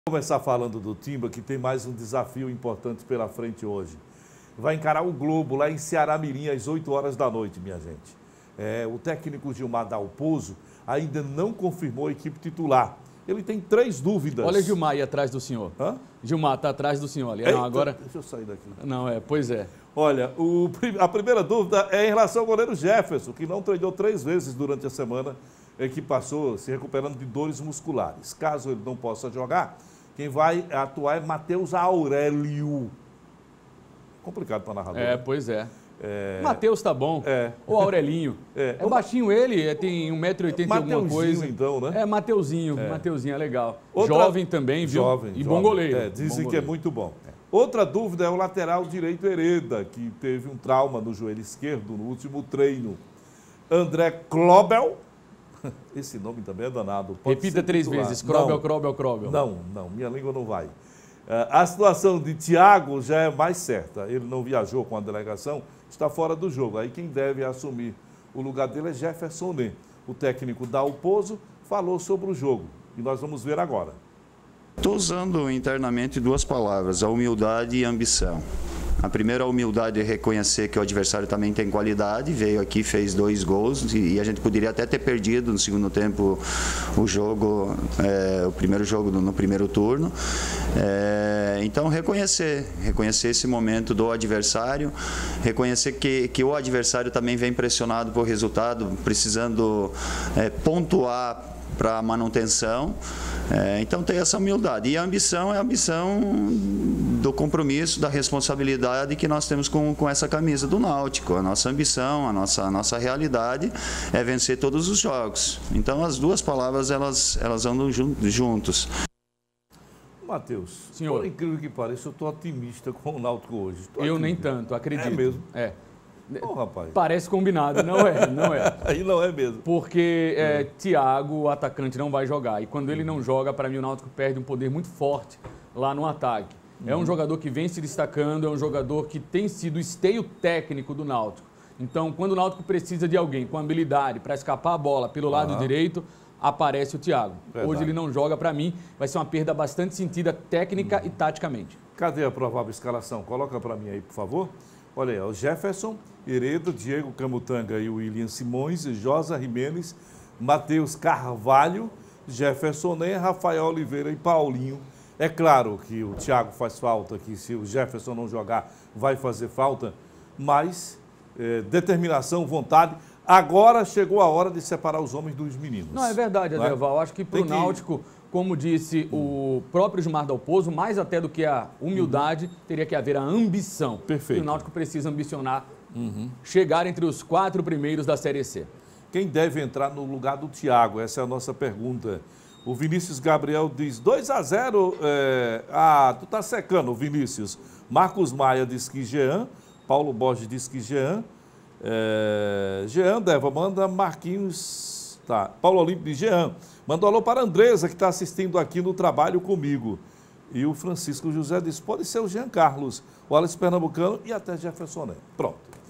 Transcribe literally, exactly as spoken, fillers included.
Vou começar falando do Timba, que tem mais um desafio importante pela frente hoje. Vai encarar o Globo lá em Ceará-Mirim às oito horas da noite, minha gente. É, o técnico Gilmar Dalpozo ainda não confirmou a equipe titular. Ele tem três dúvidas. Olha Gilmar aí atrás do senhor. Hã? Gilmar está atrás do senhor ali. Eita, não, agora... Deixa eu sair daqui. Não, é, pois é. Olha, o, a primeira dúvida é em relação ao goleiro Jefferson, que não treinou três vezes durante a semana, é, que passou se recuperando de dores musculares. Caso ele não possa jogar, quem vai atuar é Matheus Aurélio. Complicado para narrador. É, né? pois é. É... Matheus tá bom. É. O Aurelinho. É, é baixinho ele, é, tem um metro e oitenta e alguma coisa. então, né? É, Mateuzinho. É. Mateuzinho é legal. Outra... Jovem também, viu? Jovem. E jovem. bom goleiro. É, dizem bom que goleiro. é muito bom. É. Outra dúvida é o lateral direito Hereda, que teve um trauma no joelho esquerdo no último treino. André Klobel. Esse nome também é danado. Pode Repita três titular. vezes. Krobel, não, Krobel, Krobel. Não, não. Minha língua não vai. A situação de Thiago já é mais certa. Ele não viajou com a delegação, está fora do jogo. Aí quem deve assumir o lugar dele é Jefferson Né. O técnico Dalpozo falou sobre o jogo. E nós vamos ver agora. Estou usando internamente duas palavras, a humildade e a ambição. A primeira, a humildade é reconhecer que o adversário também tem qualidade, veio aqui, fez dois gols e a gente poderia até ter perdido no segundo tempo o jogo, é, o primeiro jogo no, no primeiro turno. É, então, reconhecer, reconhecer esse momento do adversário, reconhecer que, que o adversário também vem pressionado por resultado, precisando é, pontuar para a manutenção, é, então tem essa humildade. E a ambição é a ambição do compromisso, da responsabilidade que nós temos com, com essa camisa do Náutico. A nossa ambição, a nossa, a nossa realidade é vencer todos os jogos. Então as duas palavras, elas, elas andam jun, juntos. Matheus, Senhor. Por incrível que pareça, eu estou otimista com o Náutico hoje. Tô Eu otimista. nem tanto, acredito. É mesmo? É. Ô, rapaz. Parece combinado, não é, não é. Aí não é mesmo. Porque é, Thiago, o atacante, não vai jogar. E quando ele não joga, para mim o Náutico perde um poder muito forte lá no ataque. É um jogador que vem se destacando, é um jogador que tem sido esteio técnico do Náutico. Então, quando o Náutico precisa de alguém com habilidade para escapar a bola pelo lado Uhum. direito, aparece o Thiago. Verdade. Hoje ele não joga, para mim, vai ser uma perda bastante sentida técnica uhum. e taticamente. Cadê a provável escalação? Coloca para mim aí, por favor. Olha aí, o Jefferson, Hereda, Diego Camutanga e William Simões, Josa Jimenez, Matheus Carvalho, Jefferson Né, Rafael Oliveira e Paulinho. É claro que o Thiago faz falta, que se o Jefferson não jogar vai fazer falta, mas é, determinação, vontade. Agora chegou a hora de separar os homens dos meninos. Não, é verdade, Adeval. Acho que para o que... Náutico, como disse o próprio Gilmar Dalpozo, mais até do que a humildade, uhum. teria que haver a ambição. Perfeito. E o Náutico precisa ambicionar uhum. chegar entre os quatro primeiros da Série C. Quem deve entrar no lugar do Thiago? Essa é a nossa pergunta. O Vinícius Gabriel diz dois a zero. É... Ah, tu tá secando, Vinícius. Marcos Maia diz que Jean. Paulo Borges diz que Jean. É... Jean, Deva, manda Marquinhos. Tá. Paulo Olímpio diz Jean. Manda um alô para a Andresa, que está assistindo aqui no trabalho comigo. E o Francisco José diz, pode ser o Jean Carlos, o Alex Pernambucano e até Jefferson Né. Pronto.